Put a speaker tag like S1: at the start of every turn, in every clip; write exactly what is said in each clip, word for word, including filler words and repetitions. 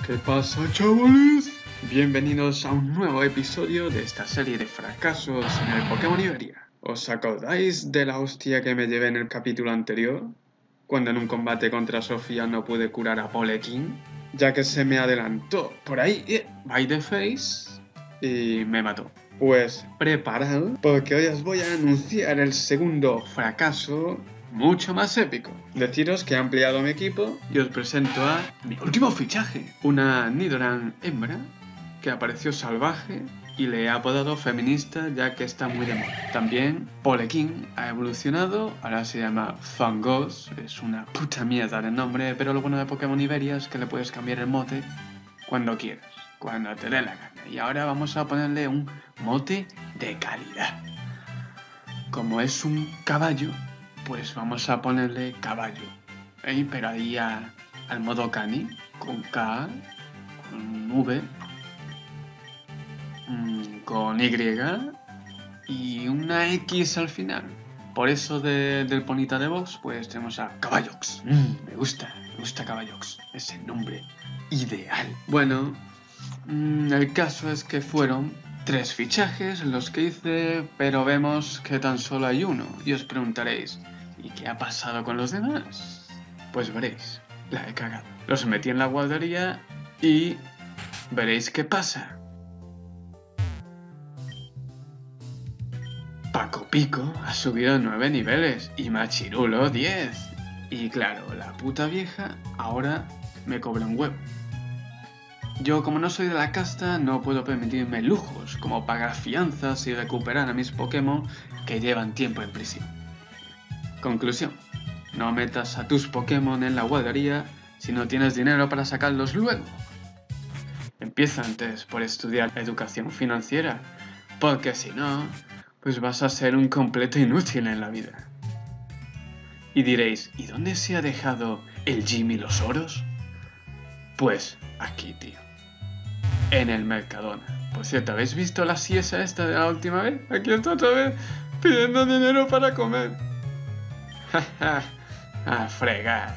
S1: ¿Qué pasa, chavales? Bienvenidos a un nuevo episodio de esta serie de fracasos en el Pokémon Iberia. ¿Os acordáis de la hostia que me llevé en el capítulo anterior? Cuando en un combate contra Sofía no pude curar a Polekin, ya que se me adelantó por ahí, eh, by the face, y me mató. Pues preparad, porque hoy os voy a anunciar el segundo fracaso mucho más épico. Deciros que he ampliado mi equipo y os presento a mi último fichaje, una Nidoran hembra que apareció salvaje y le he apodado feminista ya que está muy de moda. También Polekin ha evolucionado, ahora se llama Fangos, es una puta mierda de nombre, pero lo bueno de Pokémon Iberia es que le puedes cambiar el mote cuando quieras, cuando te dé la gana. Y ahora vamos a ponerle un mote de calidad. Como es un caballo, pues vamos a ponerle caballo, ¿eh? Pero ahí a, al modo cani, con K, con V, mmm, con Y y una X al final. Por eso de, del ponita de Vox, pues tenemos a Caballox. Mm, me gusta, me gusta Caballox, ese nombre ideal. Bueno, mmm, el caso es que fueron tres fichajes los que hice, pero vemos que tan solo hay uno. Y os preguntaréis, ¿y qué ha pasado con los demás? Pues veréis, la he cagado. Los metí en la guardería y veréis qué pasa. Paco Pico ha subido nueve niveles y Machirulo diez. Y claro, la puta vieja ahora me cobra un huevo. Yo, como no soy de la casta, no puedo permitirme lujos como pagar fianzas y recuperar a mis Pokémon que llevan tiempo en prisión. Conclusión, no metas a tus Pokémon en la guardería si no tienes dinero para sacarlos luego. Empieza antes por estudiar educación financiera, porque si no, pues vas a ser un completo inútil en la vida. Y diréis, ¿y dónde se ha dejado el Jim y los oros? Pues aquí, tío. En el Mercadona. Por cierto, ¿habéis visto la siesa esta de la última vez? Aquí está otra vez pidiendo dinero para comer. A fregar.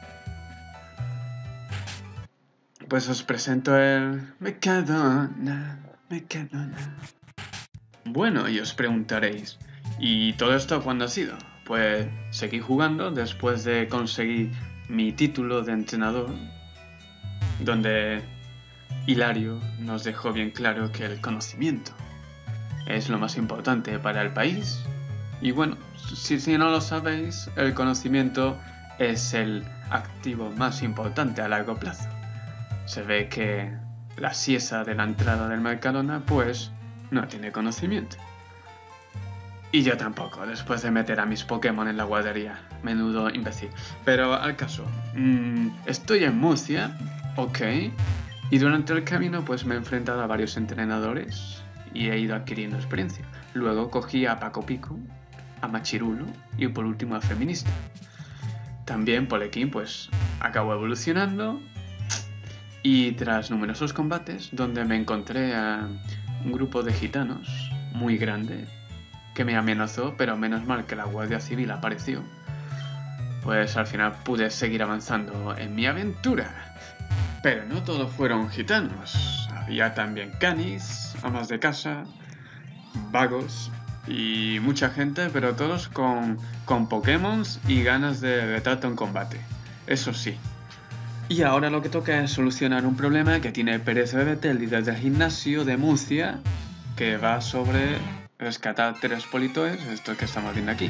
S1: Pues os presento el Mercadona, Mercadona. Bueno, y os preguntaréis, ¿y todo esto cuándo ha sido? Pues seguí jugando después de conseguir mi título de entrenador, donde Hilario nos dejó bien claro que el conocimiento es lo más importante para el país. Y bueno, si, si no lo sabéis, el conocimiento es el activo más importante a largo plazo. Se ve que la siesa de la entrada del Mercadona pues no tiene conocimiento. Y yo tampoco, después de meter a mis Pokémon en la guardería. Menudo imbécil. Pero al caso, mmm, estoy en Murcia, ok, y durante el camino pues me he enfrentado a varios entrenadores y he ido adquiriendo experiencia. Luego cogí a Paco Pico, a Machirulo y por último a Feminista. También Polekin pues acabó evolucionando y tras numerosos combates donde me encontré a un grupo de gitanos muy grande que me amenazó, pero menos mal que la Guardia Civil apareció, pues al final pude seguir avanzando en mi aventura. Pero no todos fueron gitanos, había también canis, amas de casa, vagos y mucha gente, pero todos con, con Pokémon y ganas de retrato en combate, eso sí. Y ahora lo que toca es solucionar un problema que tiene Pérez Reverte, el líder del gimnasio de Murcia, que va sobre rescatar tres politoes, esto que estamos viendo aquí.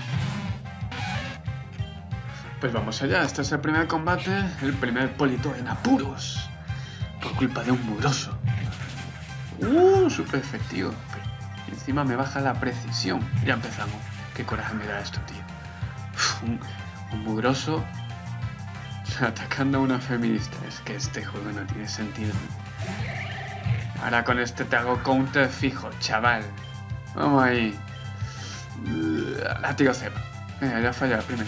S1: Pues vamos allá, este es el primer combate, el primer politoe en apuros, por culpa de un mugroso. Uh, súper efectivo. Y encima me baja la precisión. Ya empezamos. Qué coraje me da esto, tío. Uf, un, un mugroso atacando a una feminista. Es que este juego no tiene sentido. Ahora con este te hago counter fijo, chaval. Vamos ahí. Látigo cepa. Venga, ya falla primero.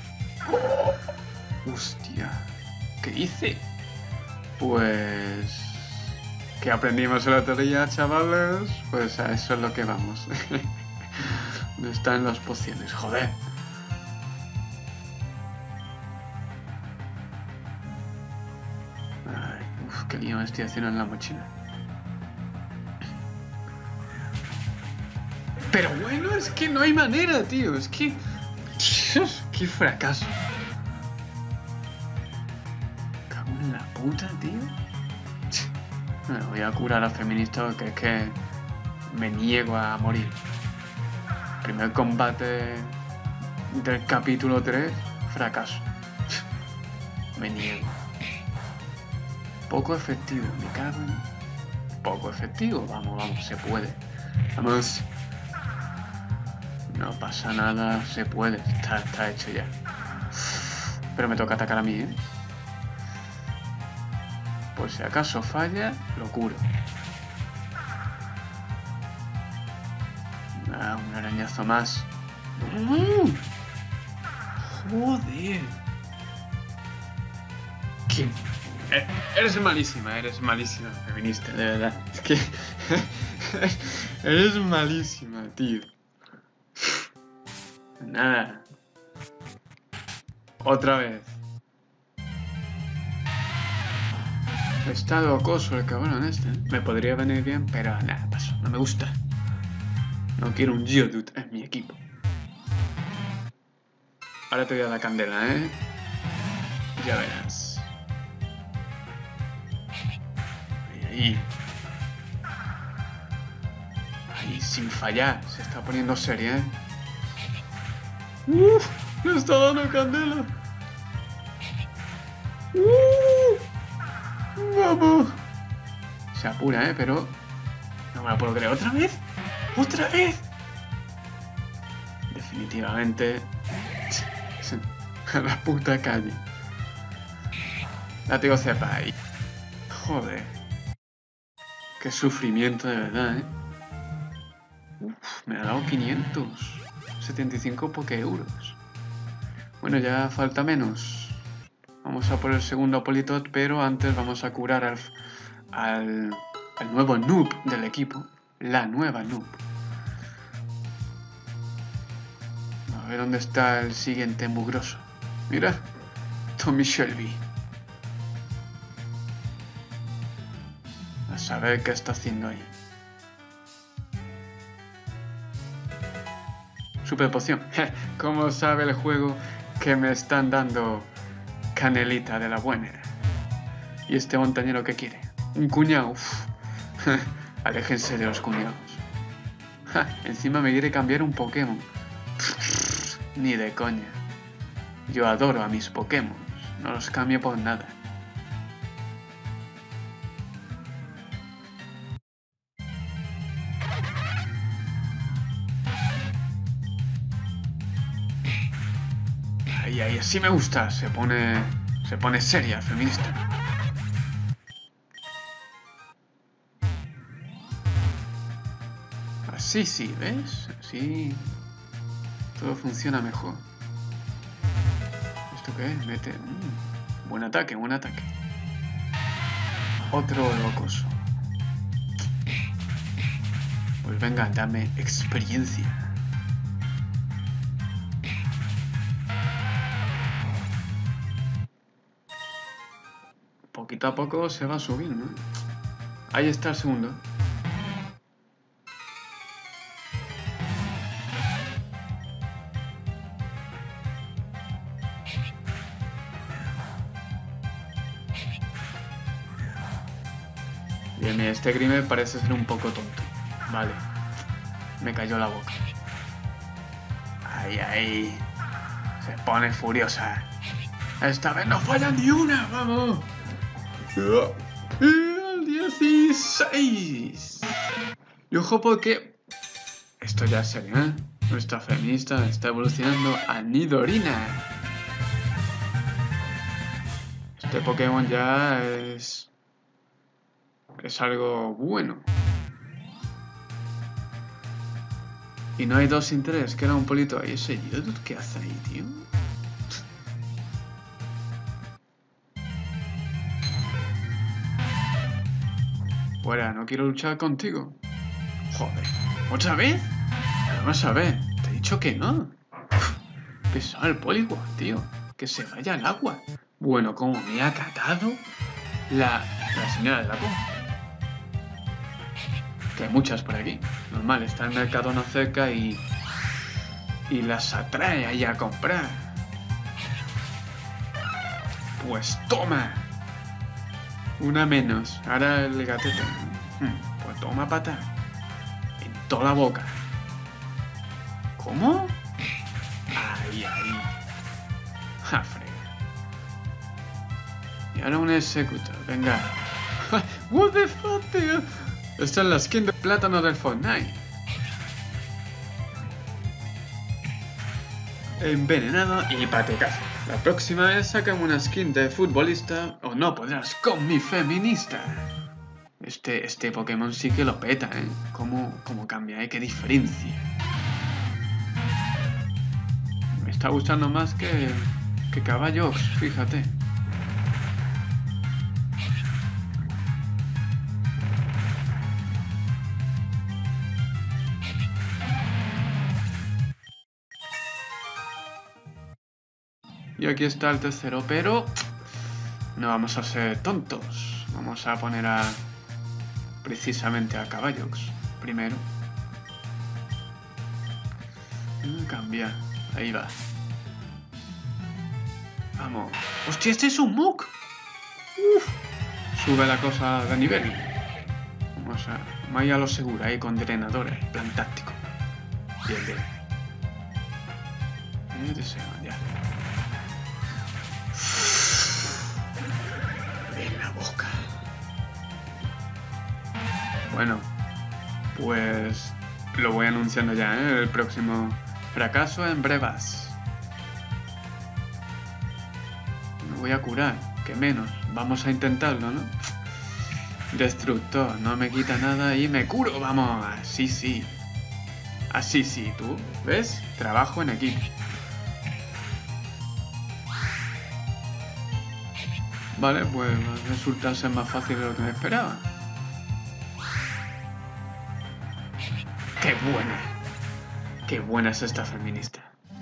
S1: Hostia. ¿Qué hice? Pues... ¿qué aprendimos en la teoría, chavales? Pues a eso es lo que vamos. ¿Dónde están las pociones? Joder. Ay, uf, qué lío me estoy haciendo en la mochila. Pero bueno, es que no hay manera, tío. Es que... Dios, qué fracaso. Cago en la puta, tío. Me voy a curar a feminista porque es que me niego a morir. Primer combate del capítulo tres, fracaso. Me niego. Poco efectivo, me cago en... Poco efectivo, vamos, vamos, se puede. Vamos. No pasa nada, se puede, está, está hecho ya. Pero me toca atacar a mí, ¿eh? Por si acaso falla, lo curo. Ah, un arañazo más. ¡Mm! ¡Joder! ¿Qué? Eres malísima, eres malísima, feminista, de verdad. Es que... eres malísima, tío. Nada. Otra vez. Está locoso el cabrón este. Me podría venir bien, pero nada, paso. No me gusta. No quiero un Geodude en mi equipo. Ahora te voy a dar candela, ¿eh? Ya verás. Ahí, ahí. Ahí, sin fallar. Se está poniendo seria, ¿eh? ¡Uf! ¡Me está dando candela! ¡Uh! ¡Vamos! Se apura, ¿eh? Pero... No me la puedo creer. ¿Otra vez? ¡Otra vez! Definitivamente... A la puta calle. La tengo cepa ahí. Joder. Qué sufrimiento de verdad, ¿eh? Uf, me ha dado quinientos setenta y cinco poke euros. Bueno, ya falta menos. Vamos a por el segundo Politot, pero antes vamos a curar al, al, al nuevo noob del equipo. La nueva noob. A ver dónde está el siguiente mugroso. Mira, Tommy Shelby. A saber qué está haciendo ahí. Super poción. ¿Cómo sabe el juego que me están dando canelita de la buena? ¿Y este montañero qué quiere? ¿Un cuñado? Uf. Aléjense de los cuñados. Encima me quiere cambiar un Pokémon. Ni de coña. Yo adoro a mis Pokémon. No los cambio por nada. Ahí, ahí, así me gusta. Se pone... Se pone seria, feminista. Así sí, ¿ves? Así... Todo funciona mejor. ¿Esto qué es? Mete... Mm, buen ataque, buen ataque. Otro locoso. Pues venga, dame experiencia. Poquito a poco se va subiendo, ¿no? Ahí está el segundo. Bien, bien, este Grimer parece ser un poco tonto. Vale. Me cayó la boca. Ahí, ahí. Se pone furiosa. Esta vez no falla ni una, vamos. Y el dieciséis. Y ojo porque... Esto ya es serio, ¿eh? Nuestra feminista está evolucionando a Nidorina. Este Pokémon ya es... Es algo bueno. Y no hay dos sin tres, que era un polito ahí. ¿Ese Geodude qué hace ahí, tío? Fuera, no quiero luchar contigo. Joder. ¿Otra vez? Vamos a ver. Te he dicho que no. Pesado el Poliwag, tío. Que se vaya al agua. Bueno, como me ha catado la La señora de la compra. Que hay muchas por aquí. Normal, está el Mercadona cerca y... Y las atrae ahí a comprar. Pues toma. Una menos. Ahora el gatete. Pues toma pata. En toda la boca. ¿Cómo? Ahí, ahí. Ja, frega. Y ahora un Executor. Venga. What the fuck, tío. Esta es la skin de plátano del Fortnite. Envenenado y patecazo. La próxima vez sácame una skin de futbolista o no podrás con mi feminista. Este, este Pokémon sí que lo peta, ¿eh? ¿Cómo, cómo cambia, eh? Qué diferencia. Me está gustando más que, que Caballox, fíjate. Y aquí está el tercero, pero no vamos a ser tontos. Vamos a poner a precisamente a Caballox primero. Cambia. Ahí va. Vamos. ¡Hostia, este es un Muk! Uf. Sube la cosa de nivel. Vamos a... Vaya a lo seguro, ahí con drenadores. Plan táctico. Bien, bien. Y deseo, ya. En la boca. Bueno, pues lo voy anunciando ya, ¿eh? El próximo fracaso en brevas. Me voy a curar, que menos. Vamos a intentarlo, ¿no? Destructor, no me quita nada y me curo, vamos. Así sí. Así sí, ¿tú? ¿Ves? Trabajo en equipo. Vale, pues resulta ser más fácil de lo que me esperaba. ¡Qué buena! ¡Qué buena es esta feminista!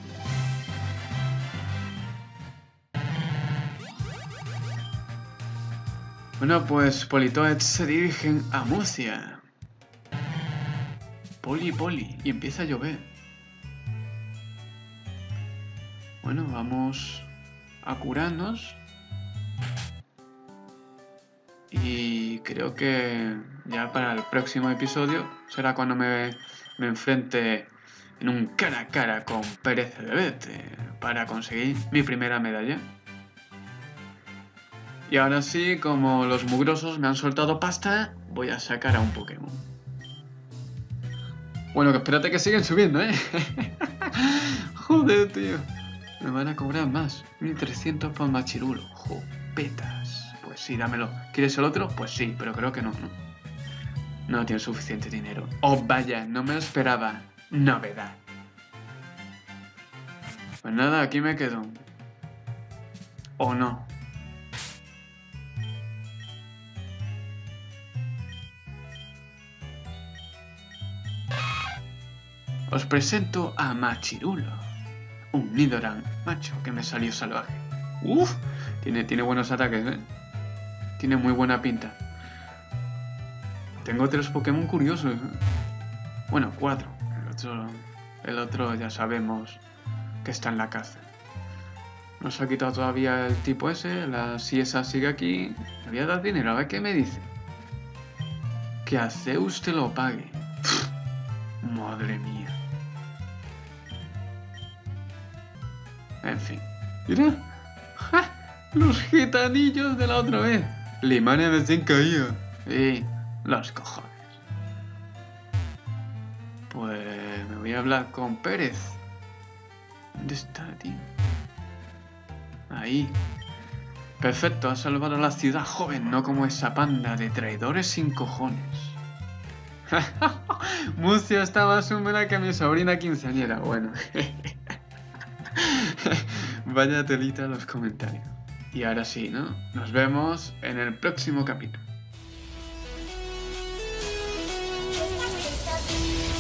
S1: Bueno, pues Politoed se dirigen a Murcia. Poli, poli, y empieza a llover. Bueno, vamos a curarnos. Y creo que ya para el próximo episodio será cuando me, me enfrente en un cara a cara con Pérez de Vete para conseguir mi primera medalla. Y ahora sí, como los mugrosos me han soltado pasta, voy a sacar a un Pokémon. Bueno, que espérate que siguen subiendo, ¿eh? Joder, tío. Me van a cobrar más. mil trescientos por Machirulo. Jopetas. Pues sí, dámelo. ¿Quieres el otro? Pues sí, pero creo que no, ¿no? No tiene suficiente dinero. Oh, vaya, no me lo esperaba. Novedad. Pues nada, aquí me quedo. ¿O no? Os presento a Machirulo. Un Nidoran macho que me salió salvaje. Uf, tiene, tiene buenos ataques, ¿eh? Tiene muy buena pinta. Tengo tres Pokémon curiosos, ¿eh? Bueno, cuatro. El otro, el otro ya sabemos que está en la caza. No se ha quitado todavía el tipo ese. La si esa sigue aquí. Le voy a dar dinero, a ver qué me dice. Que a Zeus te lo pague. Madre mía. En fin. Mira. ¡Ja! Los gitanillos de la otra vez. Limania recién caído. Y los cojones. Pues me voy a hablar con Pérez. ¿Dónde está, tío? Ahí. Perfecto, ha salvado a la ciudad joven, no como esa panda de traidores sin cojones. Murcia está más húmeda que mi sobrina quinceañera. Bueno. Vaya telita los comentarios. Y ahora sí, ¿no? Nos vemos en el próximo capítulo.